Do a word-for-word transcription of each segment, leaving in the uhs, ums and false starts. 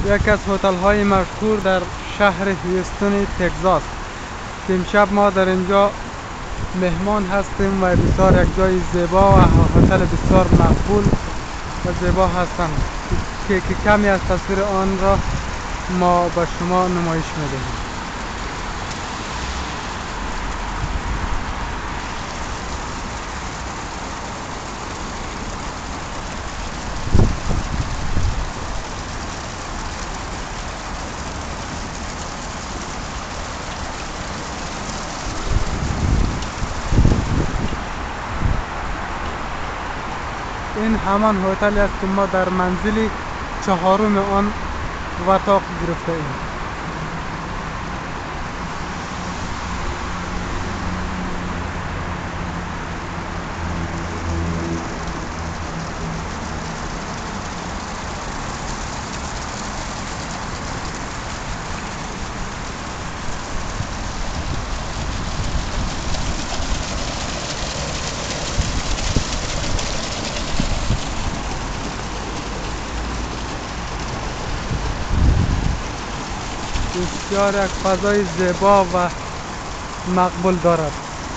یکی از هتل های مشهور در شهر هیوستن تگزاس. امشب ما در اینجا مهمان هستیم و بسیار یک جای زیبا و هتل بسیار مقبول و زیبا هستند که کمی از تصویر آن را ما به شما نمایش میدهیم. این همان هتلی است که ما در منزل چهارم آن اتاق گرفته ایم. بسیار یک فضای زیبا و مقبول دارد.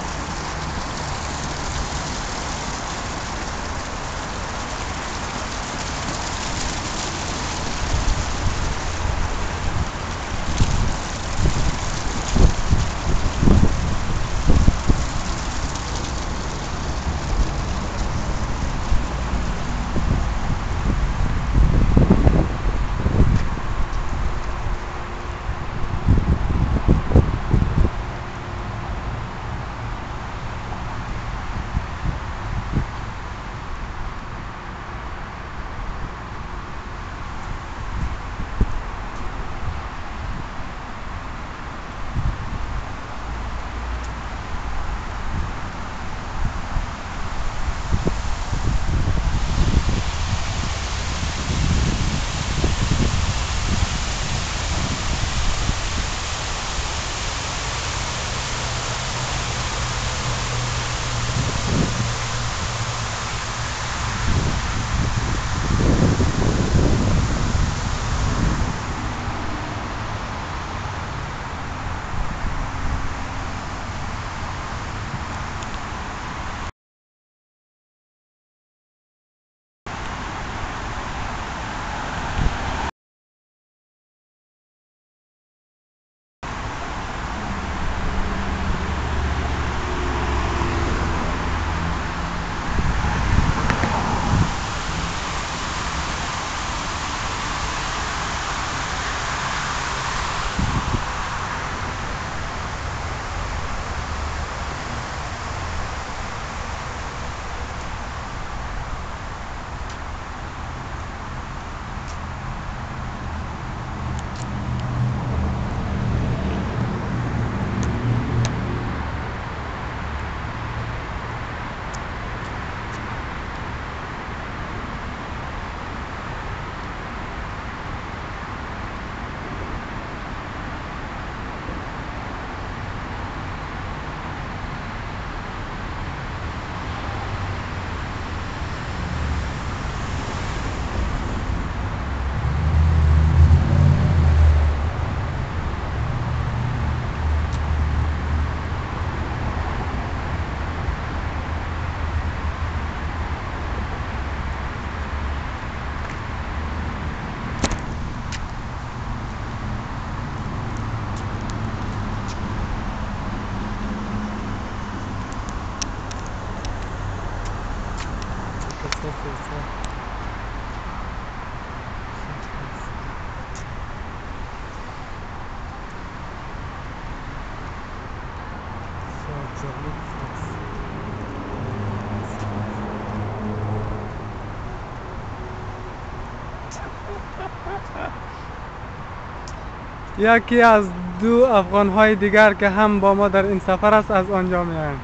یکی از دو افغان های دیگر که هم با ما در این سفر است از آنجا می آیند.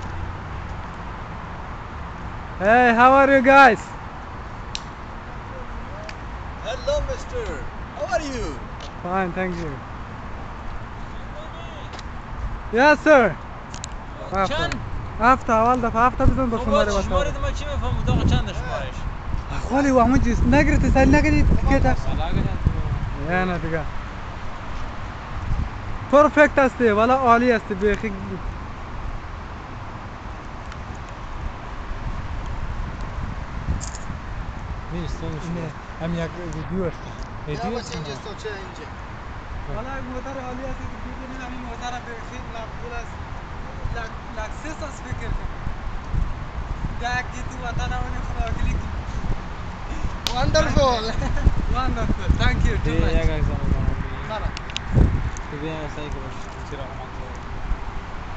Hey, how are you guys? Hello, mister. How are you? Fine, thank you. Yes, sir. چند؟ هفت اول دفعه هفت بزن با شماره واسه شماره ما چی میفهمم اتاق چند شمارش؟ خالی و همون جیست نگرفتی سال نگرفتی تیکتا یعنی دیگه پرفکت هستی ولی عالی هستی بیخی نیست نه هم یک ویدیو است ویدیو است اینجا تو چه اینجا والا یک موتر عالی است که ببینید همین موتر بیخی مقبول است لکسس است فکر کنم داکی تو وطن اونی خدا کلیک Wonderful. wonderful thank you too much یک اگزام سلام تو بیا سعی باش چرا اومد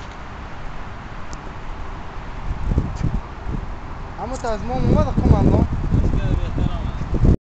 اما تا از ما اومد کماندان